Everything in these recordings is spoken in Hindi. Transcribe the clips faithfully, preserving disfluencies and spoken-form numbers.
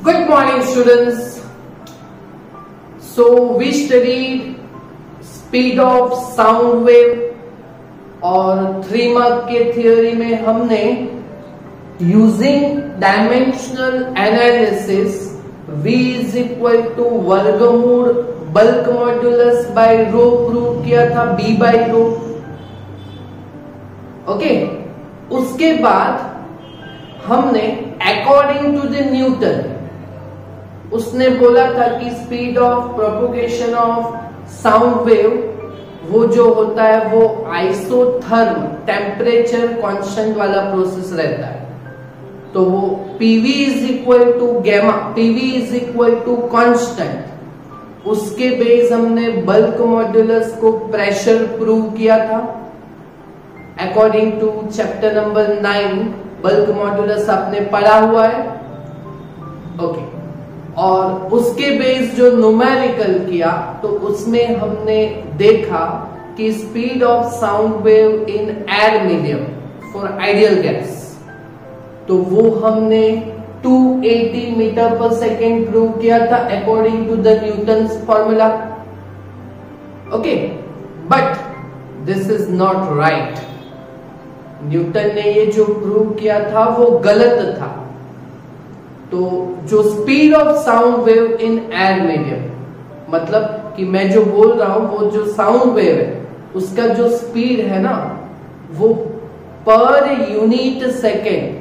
Good morning, students. So we studied speed of sound wave और थ्री मार्क के थियोरी में हमने using dimensional analysis V is equal to वर्गमूल bulk modulus by rho prove किया था, B बाय रो। ओके, उसके बाद हमने अकॉर्डिंग टू द न्यूटन, उसने बोला था कि speed of propagation of sound wave वो जो होता है वो आइसोथर्म टेम्परेचर कांस्टेंट वाला प्रोसेस रहता है। तो वो PV is equal to gamma, PV is equal to constant. उसके बेस हमने बल्क मॉड्यूलस को प्रेशर प्रूव किया था according to chapter number nine. Bulk modulus आपने पढ़ा हुआ है। ओके, और उसके बेस जो न्यूमेरिकल किया तो उसमें हमने देखा कि speed of sound wave in air medium for ideal gas, तो वो हमने two eighty metre per second prove किया था according to the Newton's formula. Okay, but this is not right. Newton ने ये जो प्रूव किया था वो गलत था। तो जो speed of sound wave in air medium, मतलब कि मैं जो बोल रहा हूं वो जो साउंड वेव है उसका जो स्पीड है ना वो per unit second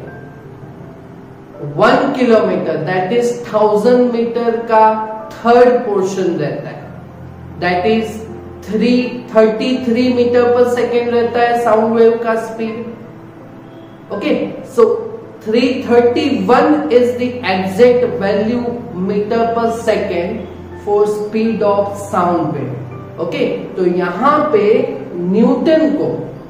one kilometre that is thousand metre का थर्ड पोर्शन रहता है, that is three thirty three metre per second रहता है साउंड वेव का speed. Okay, so three thirty one is the exact value meter per second for speed of sound wave. Okay, तो यहां पे न्यूटन को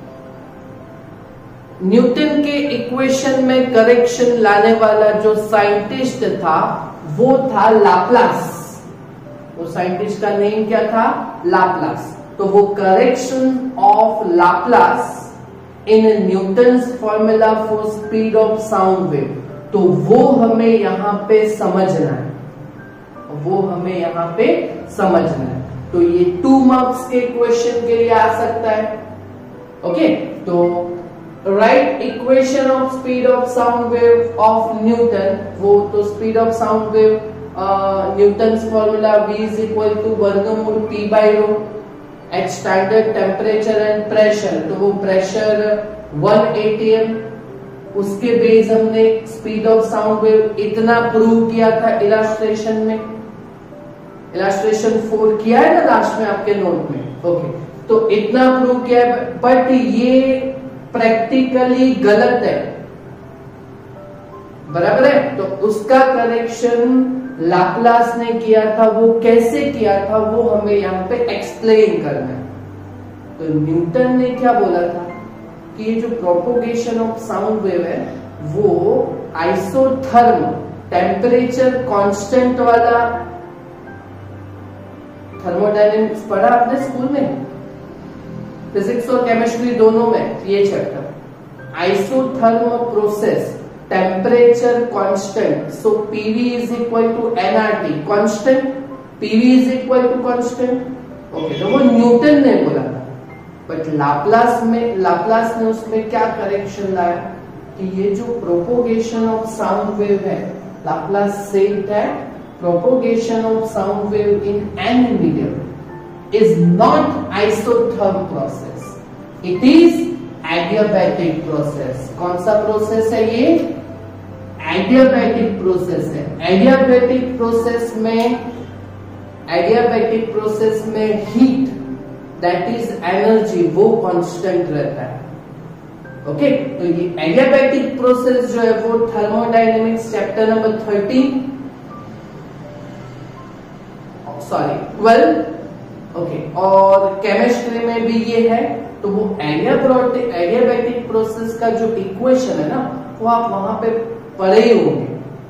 न्यूटन के इक्वेशन में करेक्शन लाने वाला जो साइंटिस्ट था वो था लाप्लास। वो साइंटिस्ट का नेम क्या था? लाप्लास। तो वो correction of Laplace in Newton's formula for speed of sound wave, तो वो हमें यहां पे समझना है, वो हमें यहां पे समझना है। तो ये टू मार्क्स के क्वेश्चन के लिए आ सकता है। ओके, तो right equation of speed of sound wave of Newton, वो तो speed of sound wave Newton's formula V is equal to वर्गमूल P by rho at standard temperature and pressure. तो वो प्रेशर वन एटीएम, उसके बेस हमने स्पीड ऑफ साउंड वेव इतना प्रूव किया था इलास्ट्रेशन में, इलास्ट्रेशन फोर किया है ना लास्ट में आपके नोट में। ओके, तो इतना प्रूव किया है, बट ये प्रैक्टिकली गलत है, बराबर है। तो उसका करेक्शन लाप्लास ने किया था, वो कैसे किया था वो हमें यहाँ पे एक्सप्लेन करना है। तो न्यूटन ने क्या बोला था कि ये जो प्रोपोगेशन ऑफ साउंड वेव है वो आइसोथर्म टेम्परेचर कांस्टेंट वाला, थर्मोडायनेमिक्स पढ़ा आपने स्कूल में, फिजिक्स और केमिस्ट्री दोनों में ये chapter, isotherm process temperature constant. So PV is equal to NRT constant, PV is equal to constant. Okay, तो वो न्यूटन ने बोला था, बट लाप्लास में लाप्लास ने उसमें क्या करेक्शन लाया कि ये जो प्रोपोगेशन ऑफ साउंड वेव है, Laplace said that propagation of sound wave in any medium is not isotherm process, it is adiabatic process. कौन सा प्रोसेस है ये? एडियाबैटिक प्रोसेस है। एडियाबैटिक प्रोसेस में एडियाबैटिक प्रोसेस में हीट दैट इज एनर्जी वो कांस्टेंट रहता है। ओके, तो ये एडियाबैटिक प्रोसेस जो है वो thermodynamics chapter number thirteen sorry twelve okay, और केमिस्ट्री में भी ये है। तो वो एडियाबैटिक एडियाबैटिक प्रोसेस का जो इक्वेशन है ना वो आप वहां पे पढ़े ही होंगे।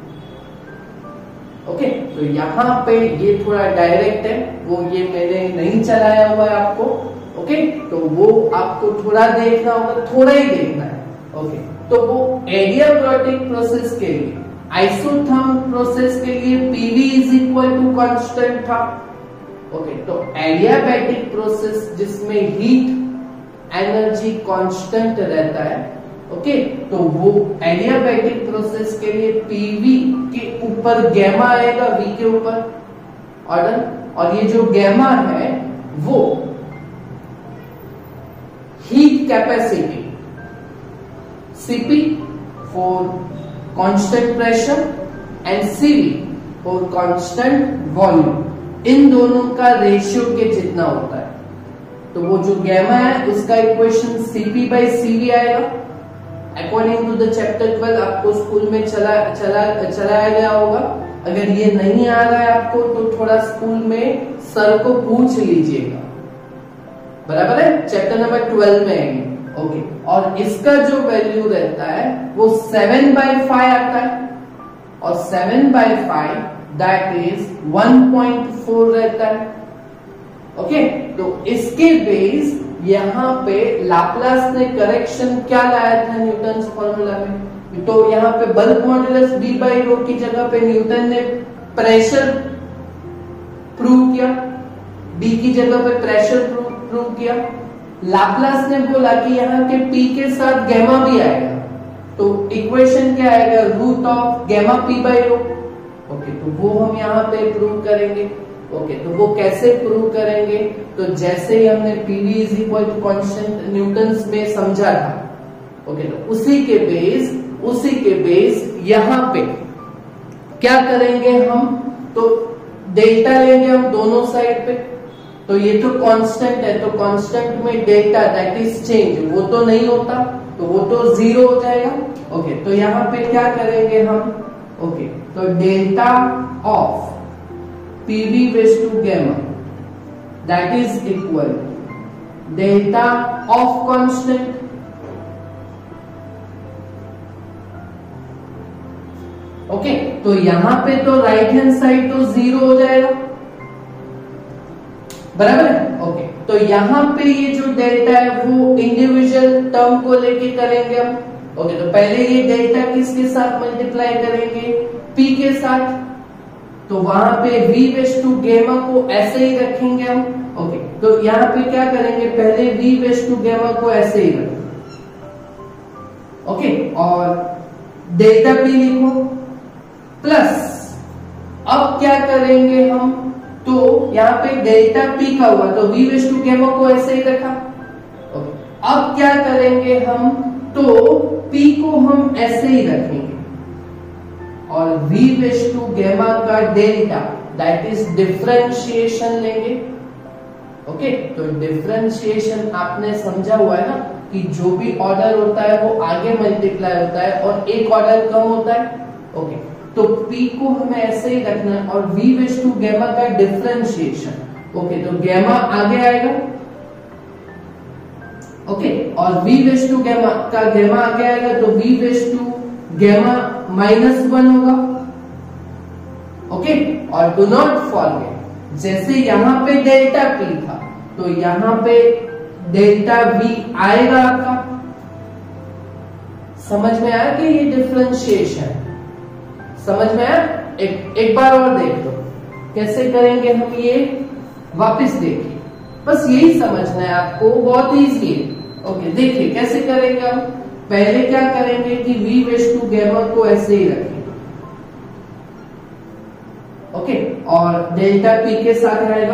ओके, तो यहाँ पे ये थोड़ा डायरेक्ट है, वो ये मैंने नहीं चलाया हुआ है आपको। ओके, तो वो आपको थोड़ा देखना होगा, थोड़ा ही देखना है। ओके, तो वो एडियाबैटिक प्रोसेस के लिए आइसोथर्म प्रोसेस के लिए PV is equal to constant था। ओके, तो एडियाबैटिक प्रोसेस जिसमें हीट एनर्जी कांस्टेंट रहता है, ओके, तो वो एडियाबैटिक प्रोसेस के लिए पीवी के ऊपर गैमा आएगा, वी के ऊपर ऑर्डर, और ये जो गैमा है वो heat capacity CP for constant pressure and CV for constant volume, इन दोनों का रेशियो के जितना होता है। तो वो जो गैमा है उसका इक्वेशन सीपी बाई सीवी आएगा according to the chapter twelve. आपको स्कूल में चला चला चलाया गया होगा। अगर ये नहीं आ रहा है आपको तो थोड़ा स्कूल में सर को पूछ लीजिएगा, बराबर है, चैप्टर नंबर ट्वेल्व में आएगी। ओके, और इसका जो वैल्यू रहता है वो सेवन बाई फाइव आता है, और seven by five that is one point four रहता है। ओके, तो इसके बेस यहां पे लाप्लास ने करेक्शन क्या लाया था न्यूटन फॉर्मूला में, तो यहां पे bulk modulus B by rho की जगह पे न्यूटन ने प्रेशर प्रूव किया, बी की जगह पे प्रेशर प्रूव किया। लाप्लास ने बोला कि यहाँ के पी के साथ गैमा भी आएगा, तो इक्वेशन क्या आएगा, root of gamma P by rho. Okay, तो वो हम यहाँ पे प्रूव करेंगे। ओके, तो वो कैसे प्रूव करेंगे, तो जैसे ही हमने PV is equal to constant Newton's में समझा था। ओके, तो उसी के बेस उसी के बेस यहाँ पे क्या करेंगे हम, तो डेल्टा लेंगे हम दोनों साइड पे। तो ये तो कांस्टेंट है, तो कांस्टेंट में डेल्टा दैट इज चेंज, वो तो नहीं होता, तो वो तो जीरो हो जाएगा। ओके, तो यहाँ पे क्या करेंगे हम, ओके, तो delta of PV raise to gamma that is equal delta of constant. Okay, तो यहां पे तो राइट हैंड साइड तो जीरो हो जाएगा, बराबर है। ओके, तो यहां पे ये जो डेल्टा है वो इंडिविजुअल टर्म को लेके करेंगे हम। ओके, तो पहले ये डेल्टा किसके साथ मल्टीप्लाई करेंगे, पी के साथ, तो वहां पे v रेज टू गैमा को ऐसे ही रखेंगे हम। ओके, तो यहां पे क्या करेंगे, पहले v रेज टू गैमा को ऐसे ही रखेंगे। ओके, और डेल्टा पी लिखो प्लस, अब क्या करेंगे हम, तो यहाँ पे डेल्टा पी का हुआ तो v रेज टू गैमा को ऐसे ही रखा। ओके, अब क्या करेंगे हम, तो p को हम ऐसे ही रखेंगे, और v रेज टू गैमा का डेल्टा दैट इज डिफरेंशिएशन लेंगे। ओके, तो डिफरेंशिएशन आपने समझा हुआ है ना कि जो भी ऑर्डर होता है वो आगे मल्टीप्लाई होता है और एक ऑर्डर कम होता है। ओके, तो p को हमें ऐसे ही रखना है, और v रेज टू गैमा का डिफरेंशिएशन। ओके, तो गैमा आगे आएगा। ओके, और v रेज टू गैमा का गैमा आगे आएगा, तो v raise to gamma minus one होगा। ओके, और डू नॉट फॉरगेट, जैसे यहां पे डेल्टा p था तो यहां पे डेल्टा v आएगा आपका। समझ में आया कि ये डिफरेंशिएशन समझ में आया? एक एक बार और देख लो कैसे करेंगे हम, ये वापस देखिए, बस यही समझना है आपको, बहुत इजी है। ओके, देखिए कैसे करेंगे हम, पहले क्या करेंगे कि v रेज टू गैमा को ऐसे ही रखेंगे। ओके, और डेल्टा p के साथ रहेगा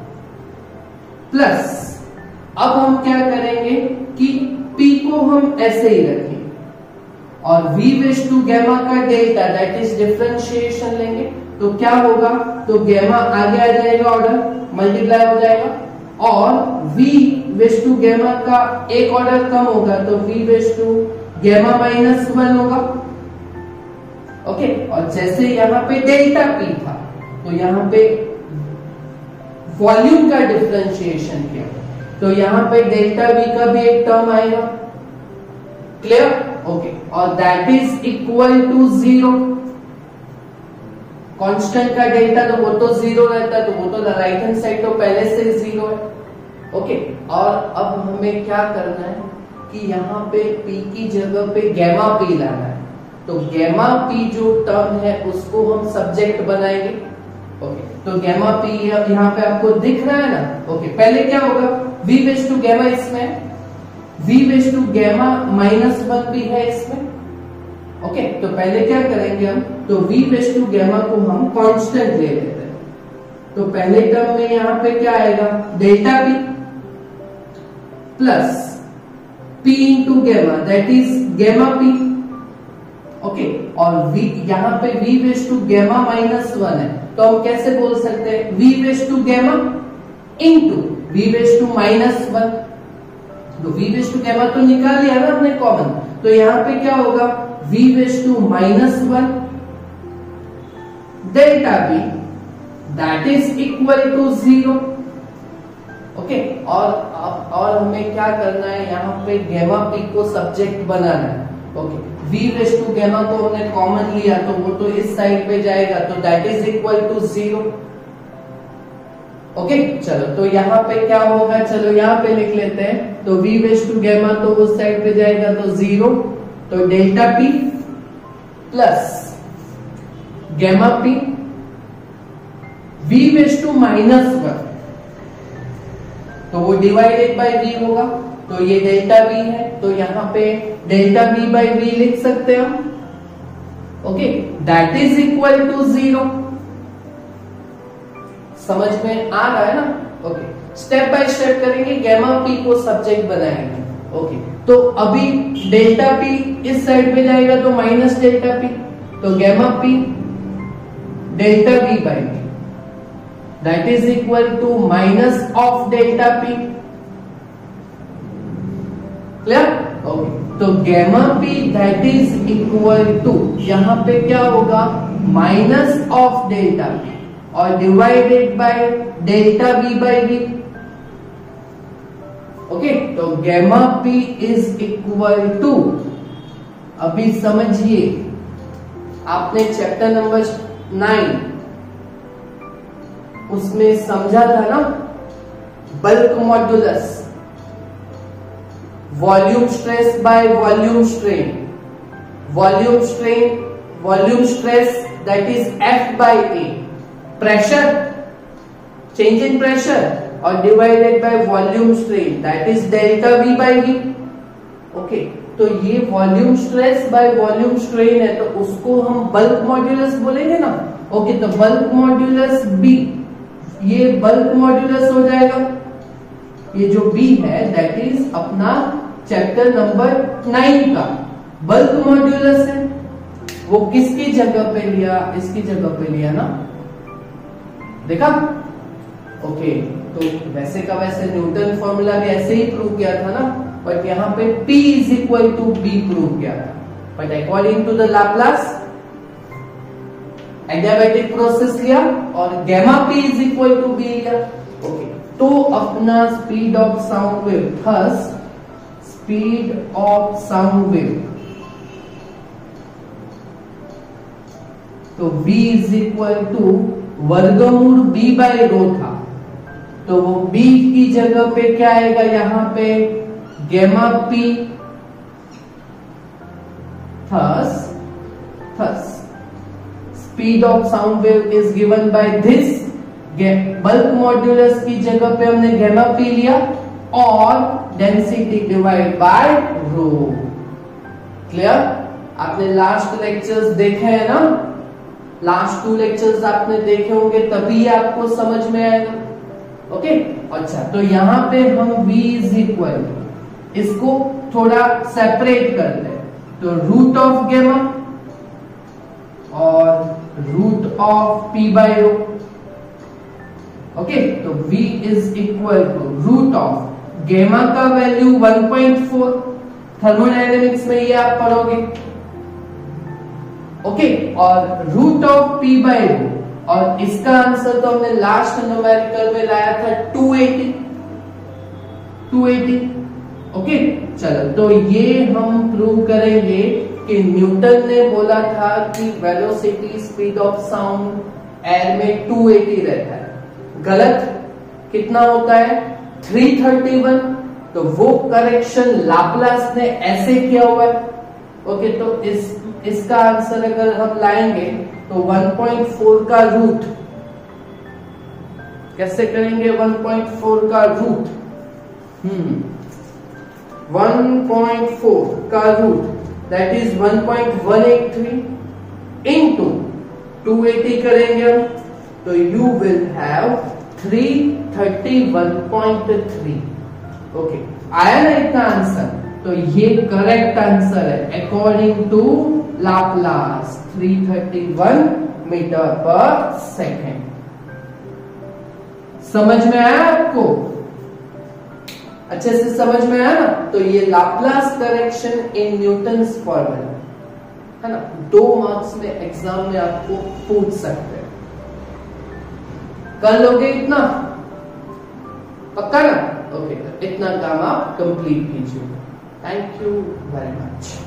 प्लस, अब हम क्या करेंगे कि p को हम ऐसे ही रखेंगे, और v रेज टू गैमा का डेल्टा दैट इज डिफरेंशिएशन लेंगे, तो क्या होगा, तो गैमा आगे आ जाएगा, ऑर्डर मल्टीप्लाई हो जाएगा, और v रेज टू गैमा का एक ऑर्डर कम होगा, तो v raise to gamma minus one होगा। ओके, और जैसे यहाँ पे डेल्टा p था तो यहाँ पे वॉल्यूम का डिफरेंशिएशन किया, तो यहाँ पे डेल्टा v का भी एक टर्म आएगा। क्लियर? ओके, और that is equal to zero. Constant का डेल्टा तो वो तो जीरो रहता है, तो वो तो राइट हैंड साइड तो पहले से जीरो है। ओके, और अब हमें क्या करना है कि यहाँ पे p की जगह पे गैमा p लाना है। तो गैमा पी जो टर्म है उसको हम सब्जेक्ट बनाएंगे। ओके, तो गैमा पी यहाँ पे आपको दिख रहा है ना। ओके, पहले क्या होगा, v रेज टू गैमा इसमें, v raise to gamma minus one भी है इसमें। ओके, तो पहले क्या करेंगे हम, तो v रेज टू गैमा को हम कांस्टेंट ले लेते हैं। तो पहले टर्म में यहाँ पे क्या आएगा, delta p plus p into gamma, that is gamma p। Okay, और v यहाँ पे v raise to gamma minus one है, तो हम कैसे बोल सकते हैं, v raise to gamma into v raise to minus one. तो v रेज टू गैमा तो निकाल लिया ना हमने कॉमन, तो यहाँ पे क्या होगा, v raise to minus one delta b that is equal to zero. Okay, और और हमें क्या करना है, यहाँ पे गैमा p को सब्जेक्ट बनाना है। Okay, v raise to gamma को हमने कॉमन लिया तो वो तो इस साइड पे जाएगा, तो that is equal to zero. Okay, चलो तो यहाँ पे क्या होगा, चलो यहाँ पे लिख लेते हैं, तो v रेज टू गैमा तो उस साइड पे जाएगा तो जीरो, तो delta p plus gamma p v raise to minus one, तो वो डिवाइडेड बाय v होगा, तो ये डेल्टा v है, तो यहाँ पे डेल्टा v बाई v लिख सकते हैं हम। Okay, that is equal to zero. समझ में आ रहा है ना। ओके, स्टेप बाय स्टेप करेंगे, गैमा p को सब्जेक्ट बनाएंगे। ओके, तो अभी डेल्टा p इस साइड पे जाएगा तो माइनस डेल्टा p, तो gamma p delta v by v that is equal to minus of delta p। Clear? Okay, तो gamma p that is equal to, यहाँ पे क्या होगा, माइनस ऑफ डेल्टा p और divided by delta v by v। Okay, तो gamma p is equal to, अभी समझिए, आपने चैप्टर नंबर नाइन उसमें समझा था ना, bulk modulus, volume stress by volume strain, volume strain volume stress that is F by A, pressure change in pressure और divided by volume strain that is delta V by V। Okay, तो ये volume stress by volume strain है, तो उसको हम बल्क मॉड्यूलस बोलेंगे ना। ओके, तो बल्क मॉड्यूलस B, ये बल्क मॉड्यूलस हो जाएगा, ये जो B है दैट इज अपना चैप्टर नंबर नाइन का बल्क मॉड्यूलस है। वो किसकी जगह पे लिया, इसकी जगह पे लिया ना, देखा। ओके, तो वैसे का वैसे न्यूटन फॉर्मूला भी ऐसे ही प्रूव किया था ना, बट यहाँ पे P is equal to B prove किया था, but according to the Laplace adiabatic process लिया और gamma p is equal to b लिया। ओके, तो अपना speed of sound wave, thus speed of sound wave, तो v इज इक्वल टू वर्गमूल b बाय रो था, तो वो b की जगह पे क्या आएगा, यहाँ पे gamma p, thus thus speed of sound wave is given by this, bulk modulus की जगह पे हमने गैमा पी लिया और density divide by rho. Clear? आपने लास्ट लेक्चर्स देखे हैं ना, लास्ट टू लेक्चर्स आपने देखे होंगे, तभी आपको समझ में आएगा। ओके, अच्छा, तो यहाँ पे हम v इज इक्वल, इसको थोड़ा सेपरेट कर ले, तो रूट ऑफ गैमा और root of p by rho. Okay, तो v is equal to root of gamma का value one point four, thermodynamics में ये आप पढ़ोगे। ओके, और root of p by rho, और इसका आंसर तो हमने लास्ट न्यूमेरिकल में लाया था two eighty, two eighty. Okay, चलो, तो ये हम प्रूव करेंगे कि न्यूटन ने बोला था कि velocity speed of sound air में टू एटी रहता है, गलत कितना होता है, थ्री थर्टी वन। तो वो करेक्शन लाप्लास ने ऐसे किया हुआ है। ओके, तो इस इसका आंसर अगर हम लाएंगे तो वन पॉइंट फोर का रूट कैसे करेंगे? वन पॉइंट फोर का root hmm one point four का root that is one point one eight three into two eighty करेंगे हम, तो you will have three thirty one point three. Okay, आया ना इतना आंसर? तो ये करेक्ट आंसर है according to Laplace, three thirty one metre per second. समझ में आया आपको? अच्छे से समझ में आया ना? तो ये Laplace correction in Newton's formula है ना, दो मार्क्स में एग्जाम में आपको पूछ सकते हैं। कर लोगे इतना? पक्का ना? ओके, इतना काम आप कंप्लीट कीजिए। Thank you very much.